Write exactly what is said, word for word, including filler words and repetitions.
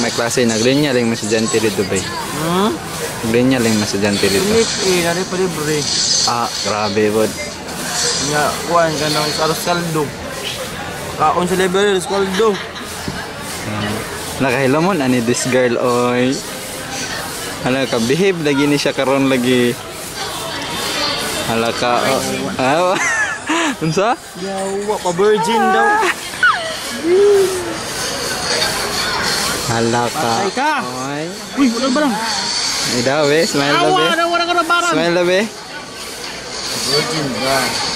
na klase, naglinya lang masadyante dito ba? Hmm? Naglinya lang masadyante dito. Limit eh, nari pa libre. Ah, grabe bod. Nga, kuhan ka ng aros kaldo. Kaon sa libre, aros kaldo. Uh, Nakahilamon, ani this girl, oy. Hala ka, behave lagi ni siya karon lagi. Hala ka, oh. Ah, unsa? Yawa, pa-virgin daw. Hala ka. Patay ka. Oy. Uy, wala ba lang? Ay daw, eh. Smile daw, eh. Awa, wala ka na barang. Smile daw, eh. Virgin ka.